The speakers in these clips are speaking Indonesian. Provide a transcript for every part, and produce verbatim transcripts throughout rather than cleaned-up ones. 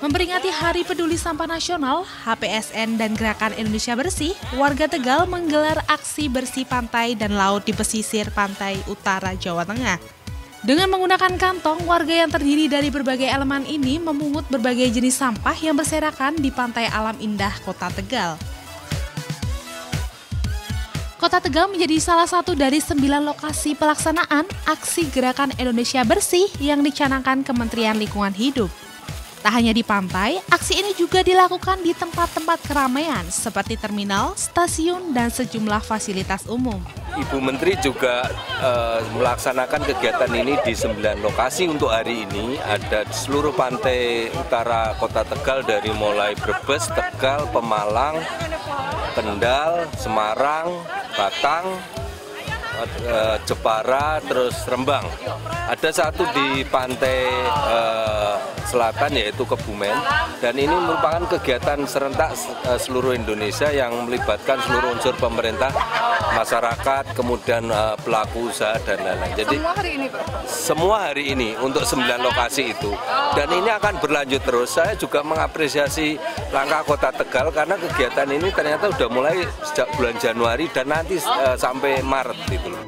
Memperingati Hari Peduli Sampah Nasional, H P S N dan Gerakan Indonesia Bersih, warga Tegal menggelar aksi bersih pantai dan laut di pesisir pantai utara Jawa Tengah. Dengan menggunakan kantong, warga yang terdiri dari berbagai elemen ini memungut berbagai jenis sampah yang berserakan di pantai alam indah Kota Tegal. Kota Tegal menjadi salah satu dari sembilan lokasi pelaksanaan aksi Gerakan Indonesia Bersih yang dicanangkan Kementerian Lingkungan Hidup. Tak hanya di pantai, aksi ini juga dilakukan di tempat-tempat keramaian seperti terminal, stasiun, dan sejumlah fasilitas umum. Ibu Menteri juga uh, melaksanakan kegiatan ini di sembilan lokasi untuk hari ini. Ada di seluruh pantai utara Kota Tegal dari mulai Brebes, Tegal, Pemalang, Kendal, Semarang, Batang, uh, Jepara, terus Rembang. Ada satu di pantai uh, selatan yaitu Kebumen, dan ini merupakan kegiatan serentak seluruh Indonesia yang melibatkan seluruh unsur pemerintah, masyarakat, kemudian pelaku usaha dan lain-lain. Jadi semua hari ini, Pak? Semua hari ini untuk sembilan lokasi itu, dan ini akan berlanjut terus. Saya juga mengapresiasi langkah Kota Tegal karena kegiatan ini ternyata sudah mulai sejak bulan Januari dan nanti uh, sampai Maret gitu loh.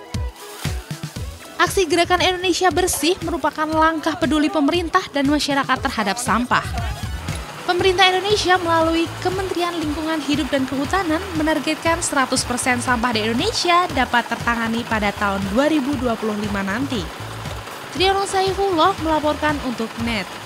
Aksi Gerakan Indonesia Bersih merupakan langkah peduli pemerintah dan masyarakat terhadap sampah. Pemerintah Indonesia melalui Kementerian Lingkungan Hidup dan Kehutanan menargetkan seratus persen sampah di Indonesia dapat tertangani pada tahun dua ribu dua puluh lima nanti. Triyono Saifullah melaporkan untuk N E T.